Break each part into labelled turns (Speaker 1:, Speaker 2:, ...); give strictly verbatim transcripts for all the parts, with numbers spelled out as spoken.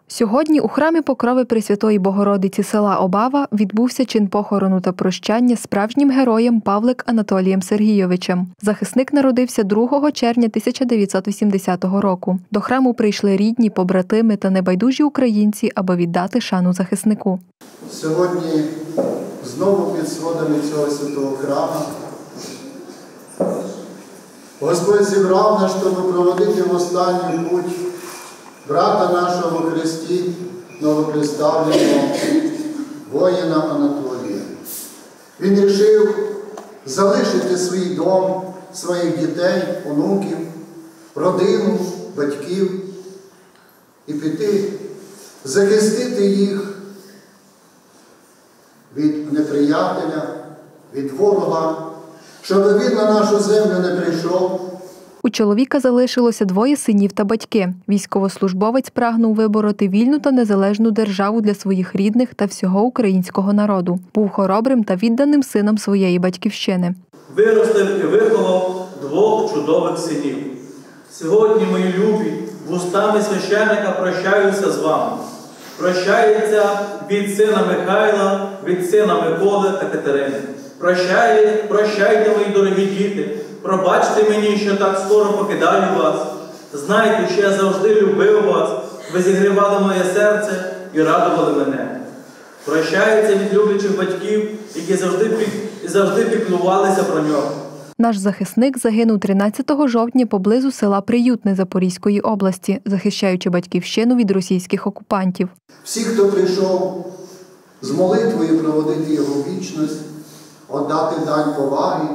Speaker 1: Сьогодні у храмі Покрови Пресвятої Богородиці села Обава відбувся чин похорону та прощання справжнім героєм Павлик Анатолієм Сергійовичем. Захисник народився другого червня тисяча дев'ятсот вісімдесятого року. До храму прийшли рідні, побратими та небайдужі українці, аби віддати шану захиснику.
Speaker 2: Сьогодні знову під сходами цього святого храму Господь зібрав нас, щоб проводити в останню путь брата нашого в Христі, новоприставленого воїна Анатолія. Він вирішив залишити свій дом, своїх дітей, онуків, родину, батьків і піти захистити їх від неприятеля, від ворога, щоб він на нашу землю не прийшов.
Speaker 1: У чоловіка залишилося двоє синів та батьки. Військовослужбовець прагнув вибороти вільну та незалежну державу для своїх рідних та всього українського народу. Був хоробрим та відданим сином своєї батьківщини.
Speaker 3: Виростив і виховав двох чудових синів. Сьогодні, мої любі, вустами священника прощаюся з вами. Прощається від сина Михайла, від сина Миколи та Катерини. Прощайте, прощайте, мої дорогі діти, пробачте мені, що так скоро покидаю вас. Знайте, що я завжди любив вас, ви зігрівали моє серце і радували мене. Прощається від люблячих батьків, які завжди, пік, завжди піклувалися про нього.
Speaker 1: Наш захисник загинув тринадцятого жовтня поблизу села Приютне Запорізької області, захищаючи батьківщину від російських окупантів.
Speaker 2: Всі, хто прийшов з молитвою проводити його вічність, віддати дань поваги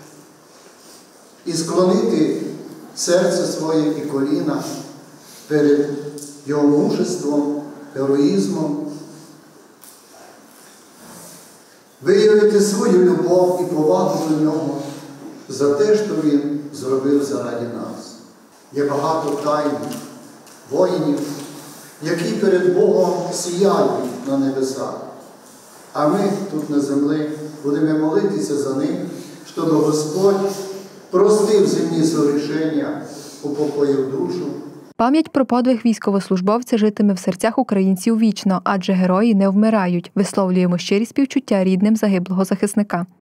Speaker 2: і склонити серце своє і коліна перед його мужеством, героїзмом, виявити свою любов і повагу до нього за те, що він зробив заради нас. Є багато тайних воїнів, які перед Богом сіяють на небесах. А ми тут на землі будемо молитися за них, щоб Господь простив земні согрішення, упокоїв душу.
Speaker 1: Пам'ять про подвиг військовослужбовця житиме в серцях українців вічно, адже герої не вмирають. Висловлюємо щирі співчуття рідним загиблого захисника.